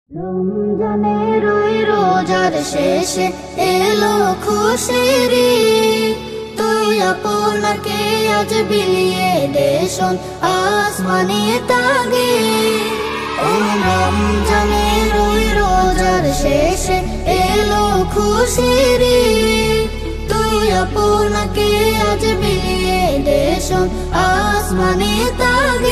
রমজানের ওই রোজার শেষে এলো খুশির ঈদ, তুই আপনাকে আজ বিলিয়ে দে শোন আসমানি তাগিদ। ও রমজানের ওই রোজার শেষে এলো খুশির ঈদ, তুই আপনাকে আজ বিলিয়ে দে শোন আসমানি তাগিদ।